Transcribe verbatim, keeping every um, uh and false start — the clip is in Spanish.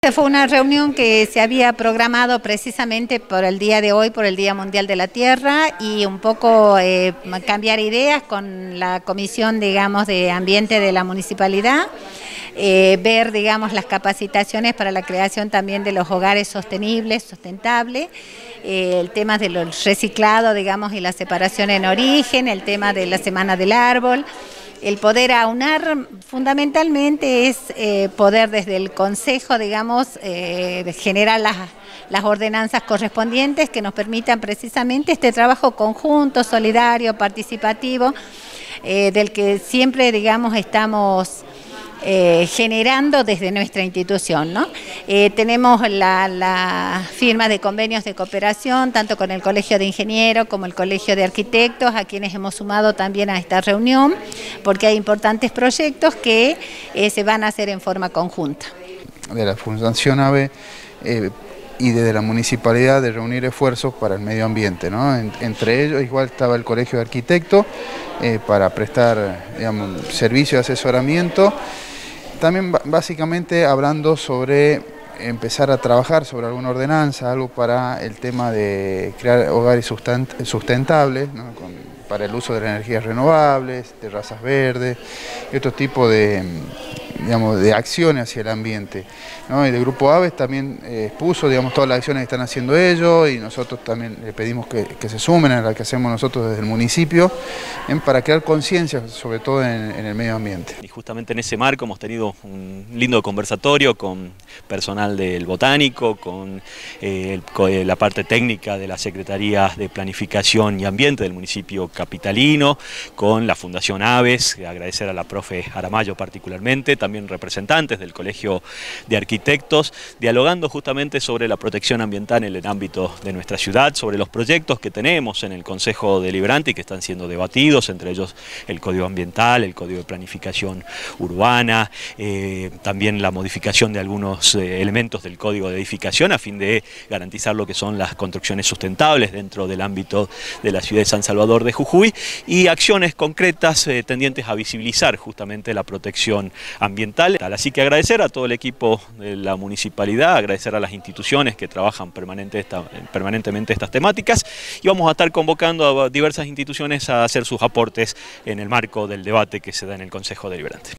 Esta fue una reunión que se había programado precisamente por el día de hoy, por el Día Mundial de la Tierra, y un poco eh, cambiar ideas con la Comisión, digamos, de Ambiente de la Municipalidad, eh, ver, digamos, las capacitaciones para la creación también de los hogares sostenibles, sustentables, eh, el tema del reciclado, digamos, y la separación en origen, el tema de la Semana del Árbol. El poder aunar fundamentalmente es eh, poder desde el Consejo, digamos, eh, generar las, las ordenanzas correspondientes que nos permitan precisamente este trabajo conjunto, solidario, participativo, eh, del que siempre, digamos, estamos Eh, generando desde nuestra institución, ¿no? Eh, tenemos la, la firma de convenios de cooperación, tanto con el Colegio de Ingenieros como el Colegio de Arquitectos, a quienes hemos sumado también a esta reunión, porque hay importantes proyectos que eh, se van a hacer en forma conjunta. De la Fundación AVE eh, y desde la Municipalidad de reunir esfuerzos para el medio ambiente, ¿no? En, entre ellos igual estaba el Colegio de Arquitectos eh, para prestar, digamos, servicio de asesoramiento. También básicamente hablando sobre empezar a trabajar sobre alguna ordenanza, algo para el tema de crear hogares sustentables, ¿no? Con, para el uso de las energías renovables, terrazas verdes y otro tipo de, digamos, de acciones hacia el ambiente, ¿no? Y el Grupo Aves también eh, expuso, digamos, todas las acciones que están haciendo ellos, y nosotros también le pedimos que, que se sumen a las que hacemos nosotros desde el municipio, ¿eh? Para crear conciencia, sobre todo en, en el medio ambiente. Y justamente en ese marco hemos tenido un lindo conversatorio con personal del Botánico, con, eh, el, con la parte técnica de la Secretaría de Planificación y Ambiente del municipio capitalino, con la Fundación Aves, agradecer a la profe Aramayo particularmente, también representantes del Colegio de Arquitectos, dialogando justamente sobre la protección ambiental en el ámbito de nuestra ciudad, sobre los proyectos que tenemos en el Consejo Deliberante y que están siendo debatidos, entre ellos el Código Ambiental, el Código de Planificación Urbana, eh, también la modificación de algunos eh, elementos del Código de Edificación a fin de garantizar lo que son las construcciones sustentables dentro del ámbito de la ciudad de San Salvador de Jujuy, y acciones concretas eh, tendientes a visibilizar justamente la protección ambiental. Así que agradecer a todo el equipo de la municipalidad, agradecer a las instituciones que trabajan permanente esta, permanentemente estas temáticas, y vamos a estar convocando a diversas instituciones a hacer sus aportes en el marco del debate que se da en el Consejo Deliberante.